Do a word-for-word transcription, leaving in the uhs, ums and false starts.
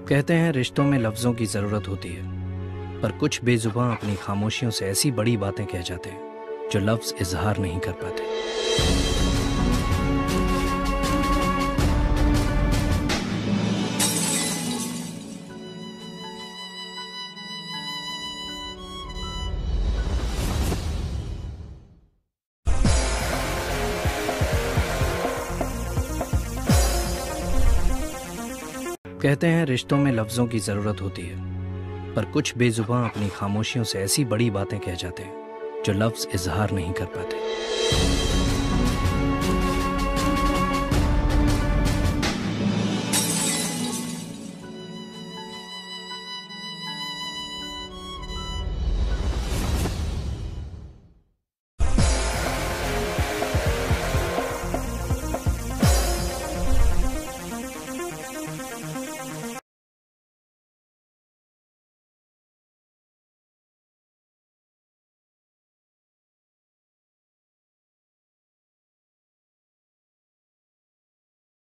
कहते हैं रिश्तों में लफ्ज़ों की ज़रूरत होती है, पर कुछ बेज़ुबां अपनी खामोशियों से ऐसी बड़ी बातें कह जाते हैं जो लफ्ज़ इजहार नहीं कर पाते। कहते हैं रिश्तों में लफ्ज़ों की ज़रूरत होती है, पर कुछ बेज़ुबां अपनी खामोशियों से ऐसी बड़ी बातें कह जाते हैं जो लफ्ज़ इजहार नहीं कर पाते।